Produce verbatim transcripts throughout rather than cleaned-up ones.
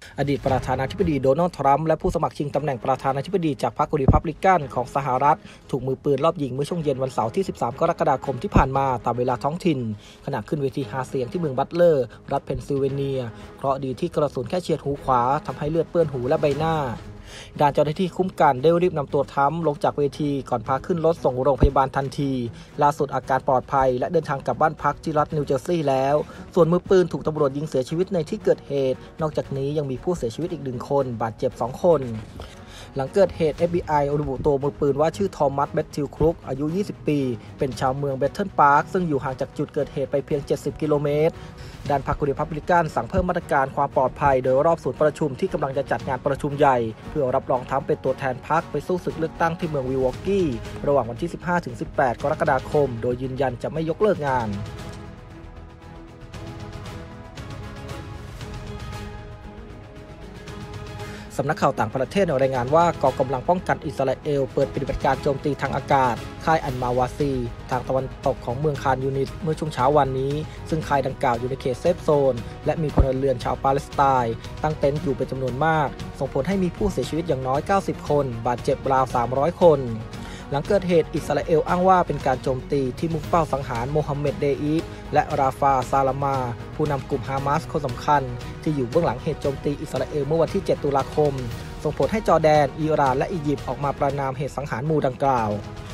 อดีตประธานาธิบดีโดนัลด์ทรัมป์และผู้สมัครชิงตำแหน่งประธานาธิบดีจากพรรครีพับลิกันของสหรัฐถูกมือปืนรอบยิงเมื่อช่วงเย็นวันเสาร์ที่สิบสามกรกฎาคมที่ผ่านมาตามเวลาท้องถิ่นขณะขึ้นเวทีหาเสียงที่เมืองบัตเลอร์รัฐเพนซิลเวเนียเพราะดีที่กระสุนแค่เฉียดหูขวาทำให้เลือดเปื้อนหูและใบหน้าด้านเจ้าหน้าที่คุ้มกันได้รีบนำตัวทรัมป์ลงจากเวทีก่อนพาขึ้นรถส่งโรงพยาบาลทันทีล่าสุดอาการปลอดภัยและเดินทางกลับบ้านพักที่รัฐนิวเจอร์ซีย์แล้วส่วนมือปืนถูกตำรวจยิงเสียชีวิตในที่เกิดเหตุนอกจากนี้ยังมีผู้เสียชีวิตอีกหนึ่งคนบาดเจ็บสองคนหลังเกิดเหตุ เอฟ บี ไอ ระบุตัวมือปืนว่าชื่อทอมัส แมทธิว ครุกอายุยี่สิบปีเป็นชาวเมืองเบทเทิลพาร์คซึ่งอยู่ห่างจากจุดเกิดเหตุไปเพียงเจ็ดสิบกิโลเมตรด้านพรรครีพับลิกันสั่งเพิ่มมาตรการความปลอดภัยโดยรอบศูนย์ประชุมที่กำลังจะจัดงานประชุมใหญ่เพื่อรับรองทรัมป์เป็นตัวแทนพรรคไปสู้ศึกเลือกตั้งที่เมืองวิลวอร์กี้ระหว่างวันที่ สิบห้าถึงสิบแปด กรกฎาคมโดยยืนยันจะไม่ยกเลิกงานสำนักข่าวต่างประเทศรายงานว่ากองกำลังป้องกันอิสราเอลเปิดปฏิบัติการโจมตีทางอากาศค่ายอันมาวาซีทางตะวันตกของเมืองคานยูนิสเมื่อช่วงเช้าวันนี้ซึ่งค่ายดังกล่าวอยู่ในเขตเซฟโซนและมีพลเรือนชาวปาเลสไตน์ตั้งเต็นท์อยู่เป็นจำนวนมากส่งผลให้มีผู้เสียชีวิตอย่างน้อยเก้าสิบคนบาดเจ็บราวสามร้อยคนหลังเกิดเหตุอิสราเอลอ้างว่าเป็นการโจมตีที่มุ่งเป้าสังหารโมฮัมเหม็ด เดอีฟและราฟา ซาลามาผู้นำกลุ่มฮามาสคนสำคัญที่อยู่เบื้องหลังเหตุโจมตีอิสราเอลเมื่อวันที่เจ็ดตุลาคมส่งผลให้จอร์แดนอิหร่านและอียิปต์ออกมาประณามเหตุสังหารหมู่ดังกล่าว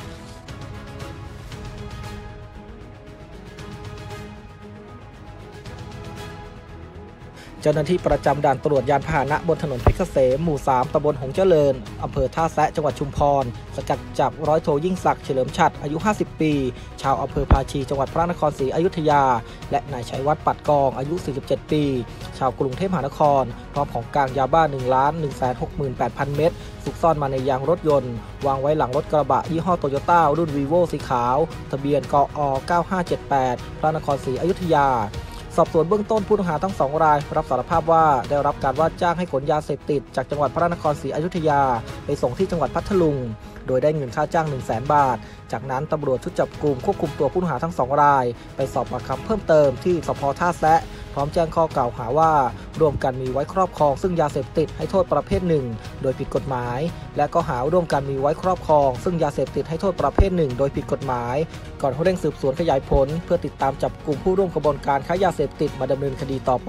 เจ้าหน้าที่ประจำด่านตรวจยานพาหนะบนถนนเพชรเกษมหมู่สามตำบลหงเจริญอำเภอท่าแซะจังหวัดชุมพรสกัดจับร้อยโทยิ่งศักดิ์เฉลิมฉัตรอายุห้าสิบปีชาวอำเภอภาชีจังหวัดพระนครศรีอยุธยาและนายชัยวัฒน์ปัดกองอายุสี่สิบเจ็ดปีชาวกรุงเทพมหานครพร้อมของกลางยาบ้า หนึ่งล้านหนึ่งแสนหกหมื่นแปดพัน เม็ดซุกซ่อนมาในยางรถยนต์วางไว้หลังรถกระบะยี่ห้อโตโยต้ารุ่นวีโวสีขาวทะเบียนกอ เก้าห้าเจ็ดแปด พระนครศรีอยุธยาสอบสวนเบื้องต้นผู้ต้องหาทั้งสองรายรับสารภาพว่าได้รับการว่าจ้างให้ขนยาเสพติดจากจังหวัดพระนครศรีอยุธยาไปส่งที่จังหวัดพัทลุงโดยได้เงินค่าจ้าง หนึ่งแสน บาทจากนั้นตำรวจชุดจับกุมควบคุมตัวผู้ต้องหาทั้งสองรายไปสอบปากคำเพิ่มเติมที่สภ.ท่าแซะพร้อมแจ้งข้อกล่าวหาว่าร่วมกันมีไว้ครอบครองซึ่งยาเสพติดให้โทษประเภทหนึ่งโดยผิดกฎหมายและก็หาร่วมกันมีไว้ครอบครองซึ่งยาเสพติดให้โทษประเภทหนึ่งโดยผิดกฎหมายก่อนเร่งสืบสวนขยายผลเพื่อติดตามจับกลุ่มผู้ร่วมกระบวนการค้ายาเสพติดมาดำเนินคดีต่อไป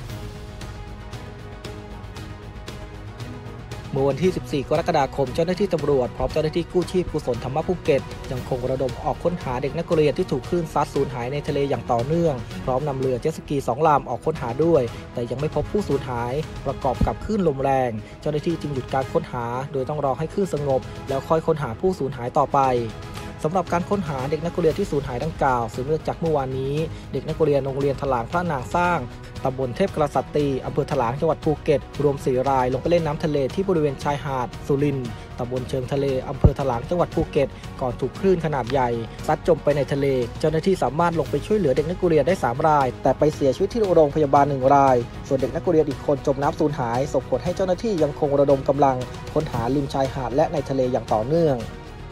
เมื่อวันที่สิบสี่กรกฎาคมเจ้าหน้าที่ตำรวจพร้อมเจ้าหน้าที่กู้ชีพกุศลธรรมภูเก็ตยังคงระดมออกค้นหาเด็กนักเรียนที่ถูกคลื่นซัดสูญหายในทะเลอย่างต่อเนื่องพร้อมนำเรือเจ็ตสกีสองลำออกค้นหาด้วยแต่ยังไม่พบผู้สูญหายประกอบกับคลื่นลมแรงเจ้าหน้าที่จึงหยุดการค้นหาโดยต้องรอให้คลื่นสงบแล้วค่อยค้นหาผู้สูญหายต่อไปสำหรับการค้นหาเด็กนักเรียนที่สูญหายดังกล่าวสืบเนื่องจากเมื่อวานนี้เด็กนักเรียนโรงเรียนถลางพระนางสร้างตำบลเทพกษัตรีอำเภอถลางจังหวัดภูเก็ตรวมสี่รายลงไปเล่นน้ำทะเลที่บริเวณชายหาดสุรินทร์ตำบลเชิงทะเลอำเภอถลางจังหวัดภูเก็ตก่อนถูกคลื่นขนาดใหญ่ซัดจมไปในทะเลเจ้าหน้าที่สามารถลงไปช่วยเหลือเด็กนักเรียนได้สามรายแต่ไปเสียชีวิตที่โรงพยาบาลหนึ่งรายส่วนเด็กนักเรียนอีกคนจมน้ำสูญหายส่งผลให้เจ้าหน้าที่ยังคงระดมกำลังค้นหาริมชายหาดและในทะเลอย่างต่อเนื่อง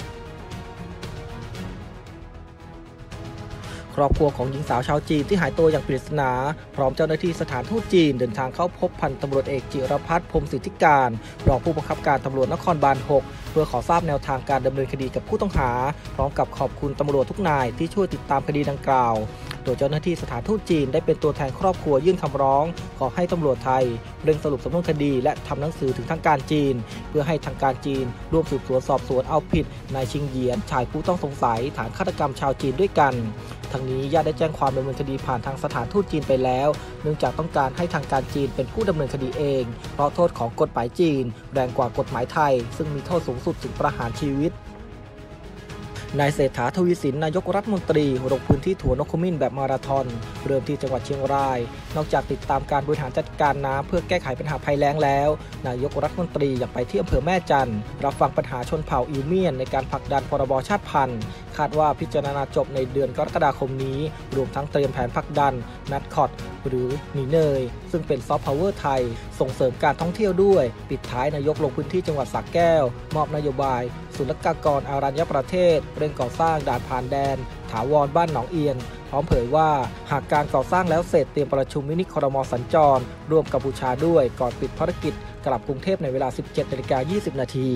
ครอบครัวของหญิงสาวชาวจีนที่หายตัวอย่างปริศนาพร้อมเจ้าหน้าที่สถานทูตจีนเดินทางเข้าพบพันตำรวจเอกจิรพัฒน์พรหมสิทธิการรองผู้บังคับการตำรวจนครบาลหกเพื่อขอทราบแนวทางการดำเนินคดีกับผู้ต้องหาพร้อมกับขอบคุณตำรวจทุกนายที่ช่วยติดตามคดีดังกล่าวโดยเจ้าหน้าที่สถานทูตจีนได้เป็นตัวแทนครอบครัวยื่นคำร้องขอให้ตำรวจไทยเร่งสรุปสำนวนคดีและทำหนังสือถึงทางการจีนเพื่อให้ทางการจีนร่วมสืบสวนสอบสวนเอาผิดนายชิงเหยียนชายผู้ต้องสงสัยฐานฆาตกรรมชาวจีนด้วยกันทั้งนี้ญาติได้แจ้งความดำเนินคดีผ่านทางสถานทูตจีนไปแล้วเนื่องจากต้องการให้ทางการจีนเป็นผู้ดำเนินคดีเองเพราะโทษของกฎหมายจีนแรงกว่ากฎหมายไทยซึ่งมีโทษสูงสุดถึงประหารชีวิตนายเศรษฐา ทวีสินนายกรัฐมนตรีลงพื้นที่ถั่วนกขมิ้นแบบมาราธอนเริ่มที่จังหวัดเชียงรายนอกจากติดตามการบริหารจัดการน้ำเพื่อแก้ไขปัญหาภัยแล้งแล้วนายกรัฐมนตรียังไปที่อำเภอแม่จันทร์รับฟังปัญหาชนเผ่าอิวเมียนในการผลักดันพรบชาติพันธุ์คาดว่าพิจารณาจบในเดือนกรกฎาคมนี้รวมทั้งเตรียมแผนผลักดันแมทคอตหรือหนีเนยซึ่งเป็นซอฟต์พาวเวอร์ไทยส่งเสริมการท่องเที่ยวด้วยปิดท้ายนายกลงพื้นที่จังหวัดสระแก้วมอบนโยบายศุลกากรอารัญญประเทศเร่งก่อสร้างด่านผ่านแดนถาวรบ้านหนองเอียนพร้อมเผยว่าหากการก่อสร้างแล้วเสร็จเตรียมประชุมมินิครม.สัญจรร่วมกัมพูชาด้วยก่อนปิดภารกิจกลับกรุงเทพในเวลา สิบเจ็ดนาฬิกายี่สิบนาที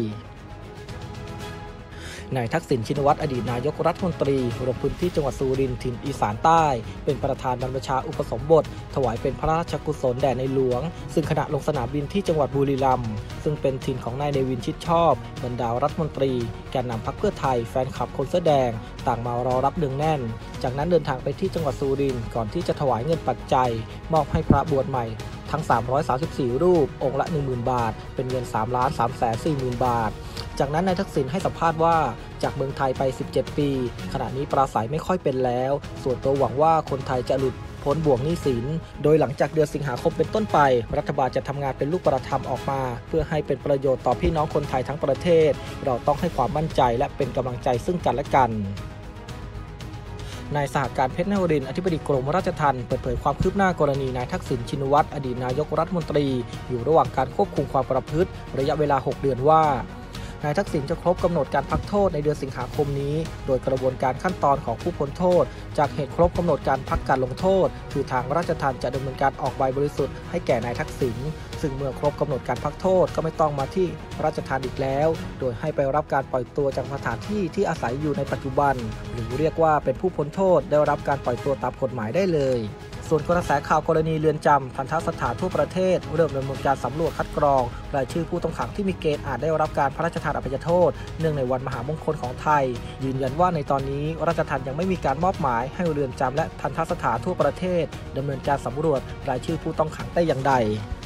นายทักษิณชินวัตรอดีตนายกรัฐมนตรีลงพื้นที่จังหวัดสุรินทร์ถิ่นอีสานใต้เป็นประธานบรรพชาอุปสมบทถวายเป็นพระราชกุศลแด่ในหลวงซึ่งขณะลงสนามบินที่จังหวัดบุรีรัมย์ซึ่งเป็นถิ่นของนายเนวินชิดชอบบรรดารัฐมนตรีแกนนำพรรคเพื่อไทยแฟนคลับคนเสื้อแดงต่างมารอรับเนืองแน่นจากนั้นเดินทางไปที่จังหวัดสุรินทร์ก่อนที่จะถวายเงินปัจจัยมอบให้พระบวชใหม่ทั้งสามร้อยสามสิบสี่รูปองค์ละ หนึ่งหมื่น บาทเป็นเงิน สามล้านสามแสนสี่หมื่น บาทจากนั้นนายทักษิณให้สัมภาษณ์ว่าจากเมืองไทยไปสิบเจ็ดปีขณะนี้ปราศัยไม่ค่อยเป็นแล้วส่วนตัวหวังว่าคนไทยจะหลุดพ้นบ่วงหนี้สินโดยหลังจากเดือนสิงหาคมเป็นต้นไปรัฐบาลจะทำงานเป็นลูกประธรรมออกมาเพื่อให้เป็นประโยชน์ต่อพี่น้องคนไทยทั้งประเทศเราต้องให้ความมั่นใจและเป็นกำลังใจซึ่งกันและกันนายสหการเพชรนวรินทร์อธิบดีกรมราชทัณฑ์เปิดเผยความคืบหน้ากรณีนายทักษิณชินวัตรอดีตนายกรัฐมนตรีอยู่ระหว่างการควบคุมความประพฤติระยะเวลาหกเดือนว่านายทักษิณจะครบกำหนดการพักโทษในเดือนสิงหาคมนี้โดยกระบวนการขั้นตอนของผู้พ้นโทษจากเหตุครบกำหนดการพักการลงโทษคือทางราชทัณฑ์จะดำเนินการออกใบบริสุทธิ์ให้แก่นายทักษิณซึ่งเมื่อครบกำหนดการพักโทษก็ไม่ต้องมาที่ราชทัณฑ์อีกแล้วโดยให้ไปรับการปล่อยตัวจากสถานที่ที่อาศัยอยู่ในปัจจุบันหรือเรียกว่าเป็นผู้พ้นโทษได้รับการปล่อยตัวตามกฎหมายได้เลยส่วนกระแสข่าวกรณีเรือนจำทันตสถานทั่วประเทศเริ่มดำเนินการสำรวจคัดกรองรายชื่อผู้ต้องขังที่มีเกณฑ์อาจได้รับการพระราชทานอภัยโทษเนื่องในวันมหามงคลของไทยยืนยันว่าในตอนนี้ราชทัณฑ์ยังไม่มีการมอบหมายให้เรือนจำและทันตสถานทั่วประเทศดำเนินการสำรวจรายชื่อผู้ต้องขังแต่อย่างใด